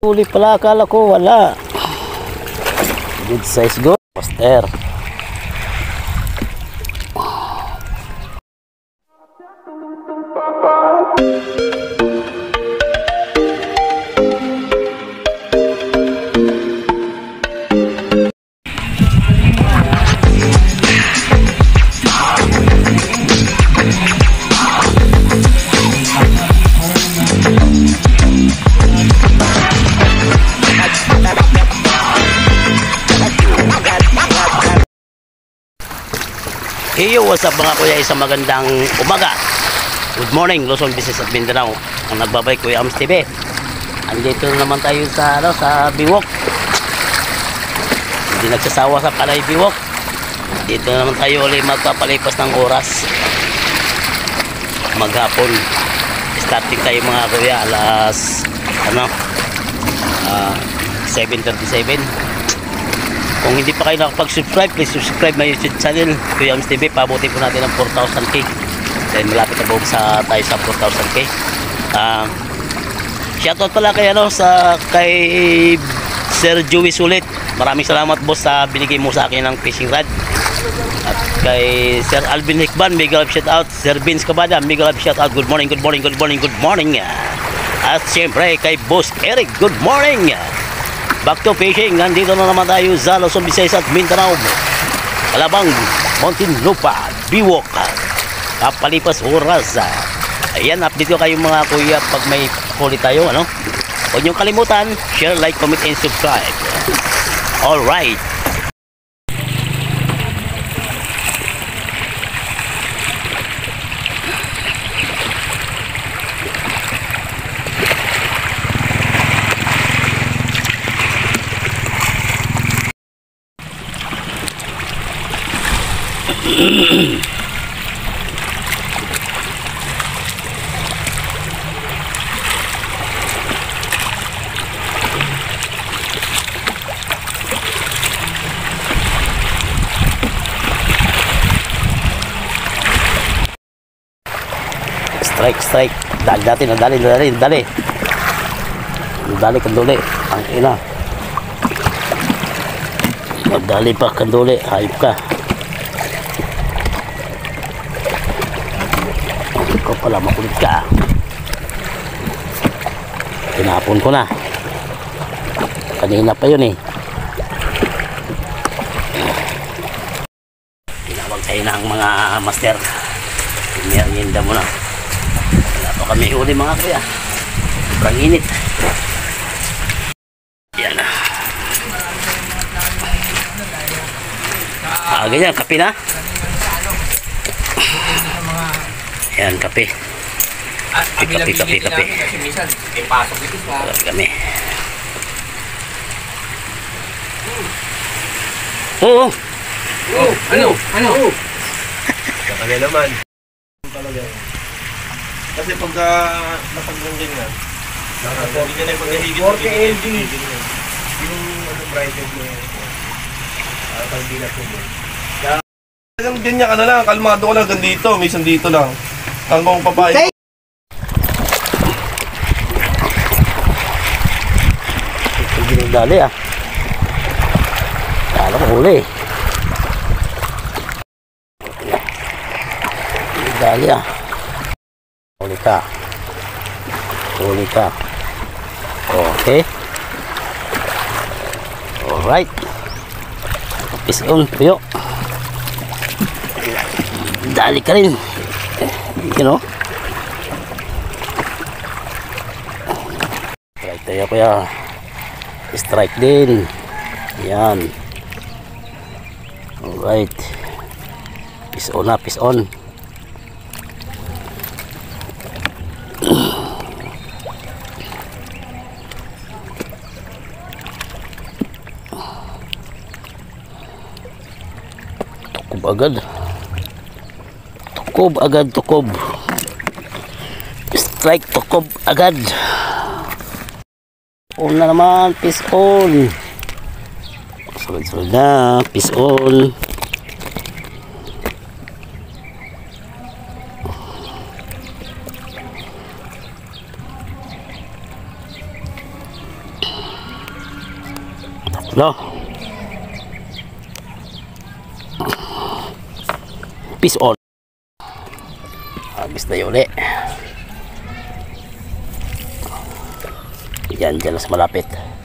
Huli pala, akala ko wala. Good size go. Master. Hey, what's up mga kuya, isang magandang umaga. Good morning, Luzon Business at Mindanao. Ang nagbabay Kuya Ams TV. Andito na naman tayo sa Biwok. Hindi nagsasawa sa Palay Biwok. Dito na naman tayo ulit magpapalipas ng oras. Maghapon. Starting tayo mga kuya alas 7:37. Kung hindi pa kayo nakapag-subscribe, please subscribe my YouTube channel, Kuya Ams TV. Pabuti po natin ang 4,000k. Dahil malapit na po tayo sa 4,000k. Shoutout pala kay Sir Joey Sulit. Maraming salamat boss sa binigay mo sa akin ng fishing rod. At kay Sir Alvin Hikban, mega love shoutout. Sir Vince Cabada, mega love shoutout. Good morning, good morning, good morning, good morning. At siyempre kay Boss Eric, good morning. Back to fishing. Nandito na naman tayo sa Luzon, Visayas at Mindanao. Alabang, Muntinlupa, Biwok. Kapalipas oras. Ayan, update ko kayo mga kuya pag may huli tayo. Huwag niyong kalimutan, share, like, comment, and subscribe. Alright. Strike. Dali natin, dali. Dali kanduli. Ang ina. Magdali pa kanduli. Hayop ka. Ikaw pala, makulit ka. Tinapon ko na. Kanina pa yun eh. Tinawag tayo ng mga master. Merienda mo na. Wala pa kami huli mga kuya. Sobrang init. Yan na. Ganyan, kape na. Yan, kape. Kape. Kami. Oo. Ano? Kapag naman. Talaga. Kasi pagka napaglangging na, hindi ka na yung paghahigit. 40 LD. Yung brightness mo yan. Kalbila po mo. Talagang ganyan ka na lang, kalmado ka lang dito, minsan dito lang. Hanggang papain. Hindi dali ah. Kala ko huli. Dali ah. Huli ka. Okay. Alright. Fish on, puyo. Dali ka rin. Strike tayo kuya. Strike din. Yan. Alright. Fish on na, fish on. Tukob. Strike, tukob agad. On na naman, fish on. Sunod na, fish on. No? Peace on. Agis na yun ulit. Yan, dyan sa malapit.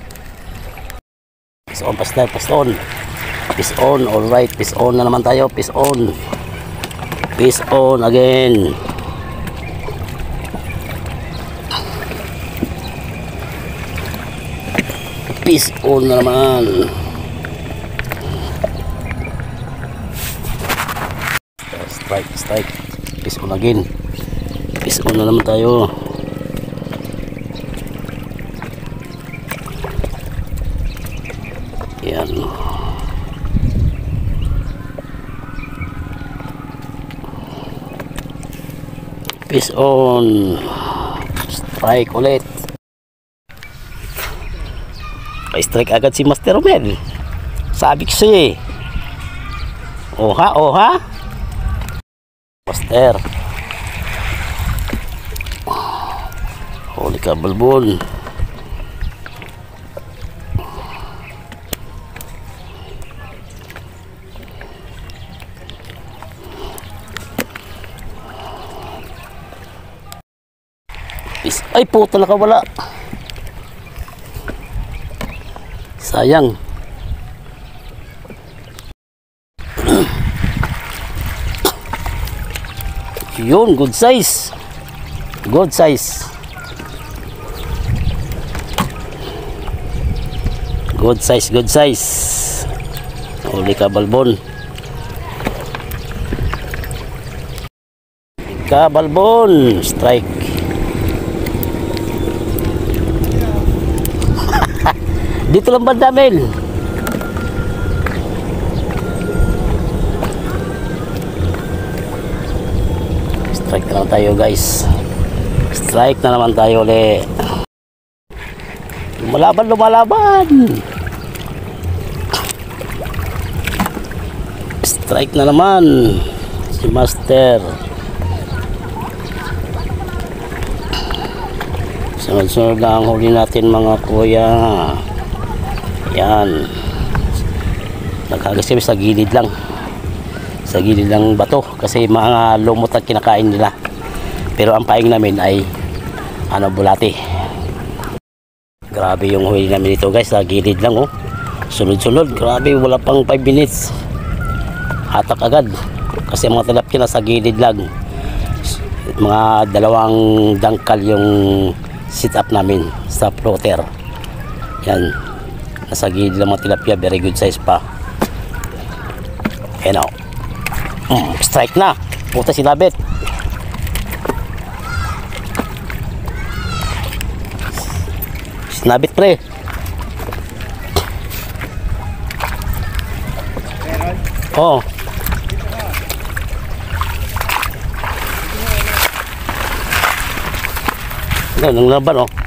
Peace on, pastor, peace on. Peace on, alright. Peace on na naman tayo. Peace on. Peace on again. Peace on na naman. Strike. Peace on again. Peace on na naman tayo. Yan. Peace on. Strike ulit. Strike agad si Master Romel. Sabi ko siya eh. Oha. Master. Holy ka, balbon. Ay puta, nakawala. Sayang. Yun, good size. Good size. Good size. Uli ka, balbon. Balbon. Strike. Dito lang banda, Mel. Strike na naman tayo, guys. Strike na naman tayo ulit. Lumalaban. Strike na naman si Master. Sunod-sunod na ang huli natin, mga kuya. Yan. Nagkagas kami sa gilid lang. Sa gilid lang bato. Kasi mga lumot ang kinakain nila. Pero ang paing namin ay bulati. Grabe yung huli namin dito, guys. Sa gilid lang, oh. Sunod-sunod. Grabe, wala pang 5 minutes. Hatak agad. Kasi mga tilapia na sa gilid lang. Mga 2 dangkal yung sit up namin sa floater. Yan. Nasa gilid lang mga tilapia, very good size pa. Ayan o. Strike na. Puta, sinabit. Sinabit, pre. Oo. Yan, ang laban, oh.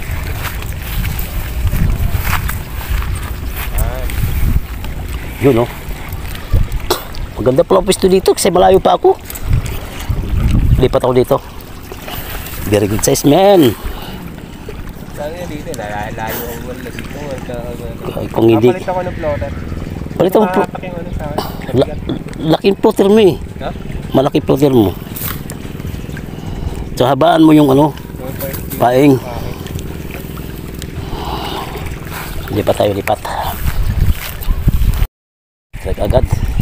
Yun, oh. Maganda pala ang pwesto dito kasi malayo pa ako. Lipat ako dito. Very good size, man. Sabi nga dito, layo ang wala dito. Kung hindi... Palit ako ng floater. Palit ako po. Laking floater mo eh. Ha? Malaki floater mo. So, habaan mo yung paing. Lipat tayo, lipat. Strike agad.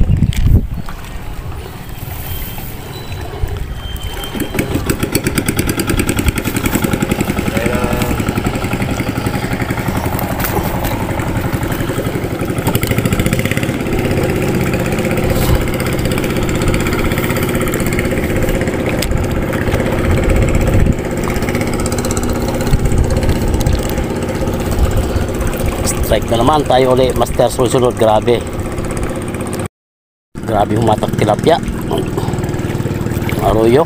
Strike na naman tayo ulit, Master. Sunod, grabe. Grabe humatak tilapia. Arroyo.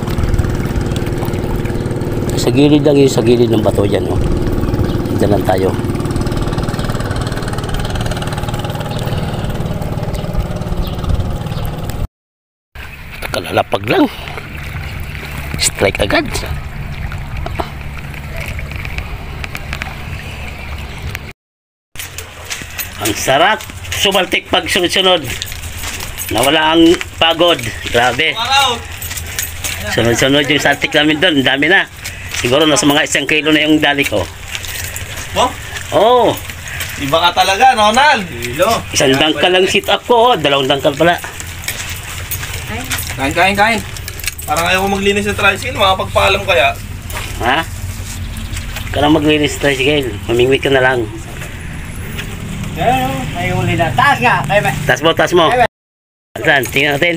Sa gilid lang yun, sa gilid ng bato dyan, oh. Dyan lang tayo. Kalalapag lang. Strike agad. Ang sarap. Sumaltik pag sunod-sunod. Nawala ang pagod. Grabe. Sunod-sunod yung saltik namin doon. Dami na. Siguro nasa mga 1 kilo na yung dali ko. Mo? Oh, Iba ka talaga, Ronald. Kilo. 1 dangkal lang sit up ko. Oh, 2 dangkal pala. Kain. Parang ayaw ko maglinis ng tricycle, makapagpaalam kaya. Ha? Ka lang maglinis tayo, sige. Mamingwit ka na lang. May huli na. Taas nga. Taas mo. Saan? Tingnan natin.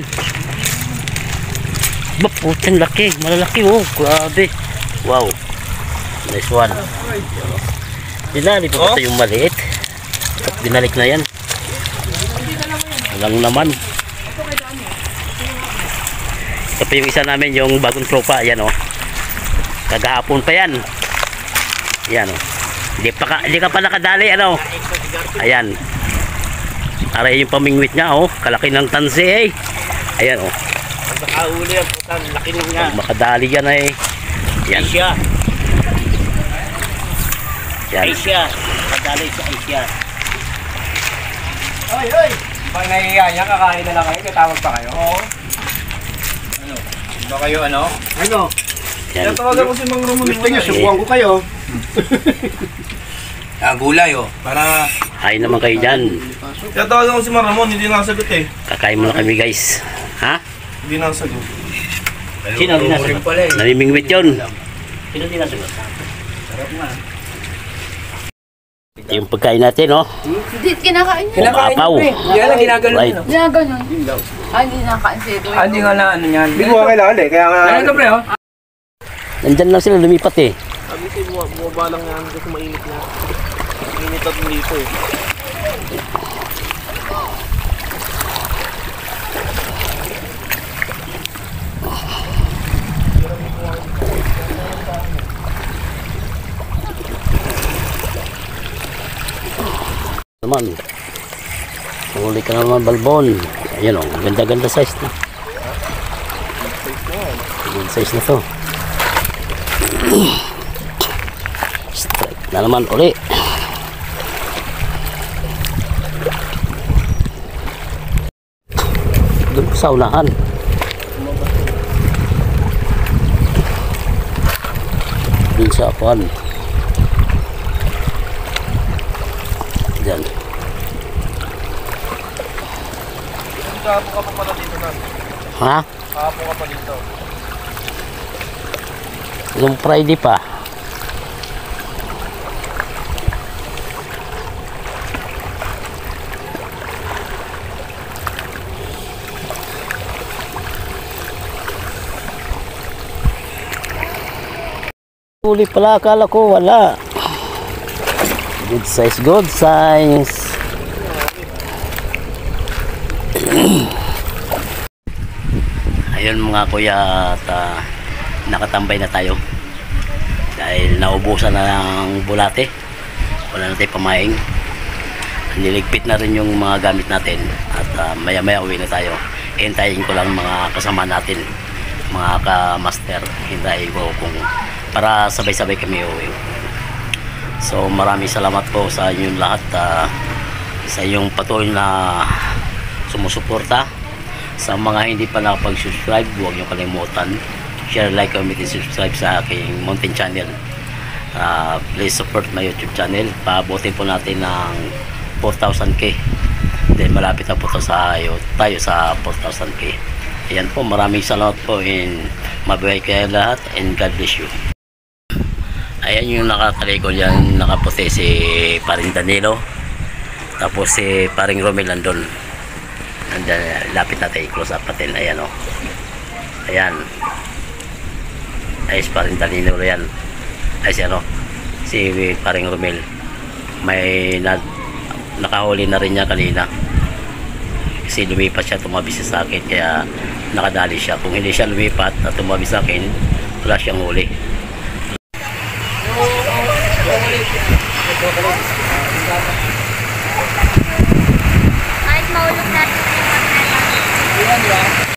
Ba, putang laki. Malalaki, oh. Grabe. Wow. Nice one. Dinali pa ito yung maliit. At binalik na yan. Walang naman. Ito pa yung isa namin, yung bagong tropa. Ayan, oh. Kagahapon pa yan. Ayan, oh. Hindi ka pa nakadali, ano. Ayan. Aray yung pamingwit niya, oh. Kalaki ng tansi, eh. Ayan, oh. Nakahuli ang putang. Laki nga. Pag makadali yan, eh. Ayan. Asia. Ayan. Asia. Kadali sa Asia. Oy. Pag nahihiya niya, kakain na lang kayo. Tatawag pa kayo. Oo. Ano? Ba kayo ano? Ano? Ayan. Kaya tawagan ko si Mang Ramon. Gusto niyo, subukan ko kayo. Gulay oh. Para Kain naman kayo dyan. Kaya tawagan ko si Mang Ramon, hindi nakasagot eh. Kakain muna kami, guys. Ha? Hindi nakasagot. Sino ang dinasagot? Namimingwit yun. Sino ang dinasagot? sarap nga. Ito yung pagkain natin, oh. Hindi, kinakain niya. Kinakain Apaw. niyo eh. Yan ang ginagano Right. niyo. Ginaganon. Ay, hindi nakakain si Edwin. Hindi nga na ano yan. Hindi ko kailangan eh. Kaya nga. Ano pre oh? Nandyan lang sila lumipat, eh. Sabi ko, bumaba lang yan kasi mainit na. Mainit at dito eh. Naman. Huli ka naman, balbon. Ayan, oh. Ganda-ganda size na. Ganda size na to. Strike na naman uli. Doon sa unahan. Doon sa apuan. Diyan. Kahapon ka pa pala dito na. Ha? Kahapon ka pa dito. Yung Friday pa. Huli pala, akala ko wala. Good size, good size. Ayun mga kuya, at nakatambay na tayo dahil naubusan na ng bulate, wala na tayong pamaing. Niligpit na rin yung mga gamit natin at maya maya uwi na tayo. Hintayin ko lang mga kasama natin, mga ka-master. Hintayin ko kung para sabay-sabay kami uwi. So maraming salamat po sa inyong lahat, sa inyong patuloy na sumusuporta. Sa mga hindi pa nakapag-subscribe, huwag niyo kalimutan share, like, comment, and subscribe sa aking Mountain Channel. Please support my YouTube channel. Paabutin po natin ng 4,000k. Then malapit na po tayo sa 4,000k. Ayan po, maraming salamat po, and mabuhay kayo lahat, and God bless you. Ayan yung nakatalikod yan, nakaputi si Paring Danilo, tapos si Paring Romel nandun. Lapit natin, close up natin. Ayan o. Ayan. Ay, si Paring Danilo yan. Ay, si ano, si Paring Romel. May nakahuli na rin niya kanina. Kasi lumipat siya, tumabi siya sa akin, kaya nakadali siya. Kung hindi siya lumipat at tumabi sa akin, wala siyang huli. Kahit maulog natin yung pagkakita.